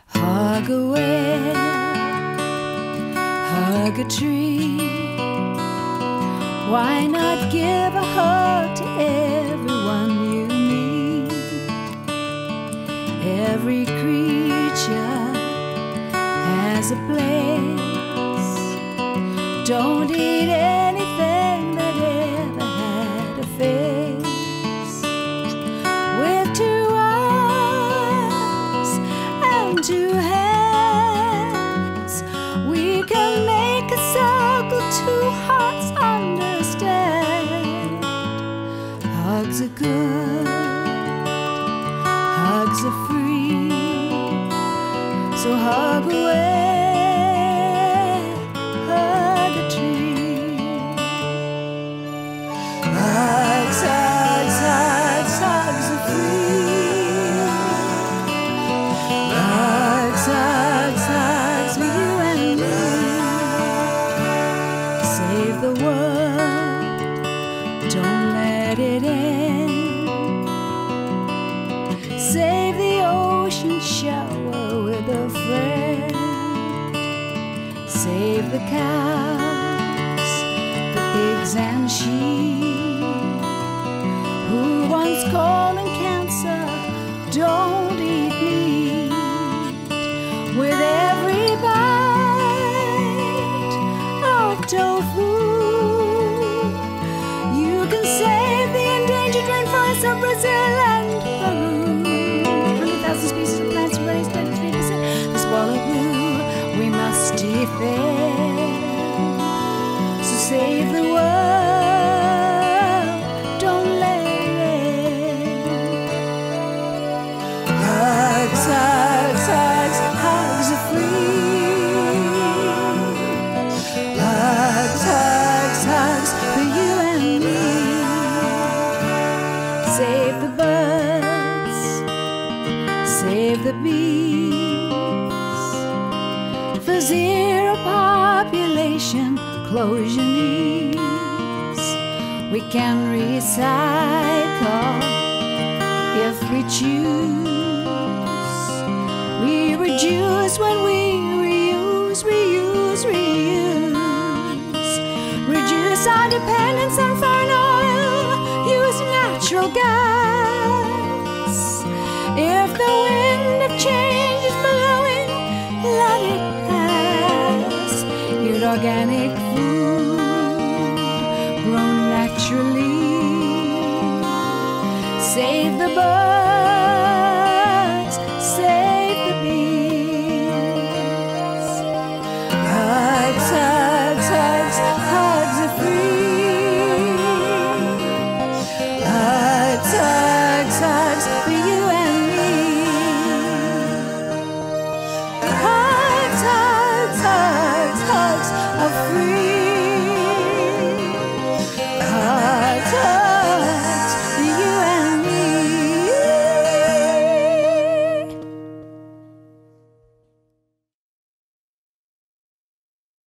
Hug a whale, hug a tree. Why not give a hug to everyone you meet? Every creature has a place. Don't eat anything that ever had a face. With two arms and two hands, we can make a circle two hearts understand. Hugs are good, hugs are free, so hug away, hug a tree. Hugs, hugs, hugs, hugs are free. Hugs, hugs, hugs for you and me. Save the world, don't let it end. Save the ocean shower with a friend. Save the cows, the pigs and sheep, who once called in cancer don't eat meat. With every bite of tofu, you can save the endangered rainforests of Brazil and Peru. 100,000 species of plants raised at 3%. The swallow blue we must defend. So save the world, don't let it end. Hugs, hugs, hugs, hugs are free. Hugs, hugs, hugs for you and me. Save the birds, save the bees. For zero population, close your knees. We can recycle if we choose. We reduce when we reuse, reuse, reuse. Reduce our dependence on foreign oil, use natural gas. If the wind of change is blowing, let it pass. Eat organic food grown naturally.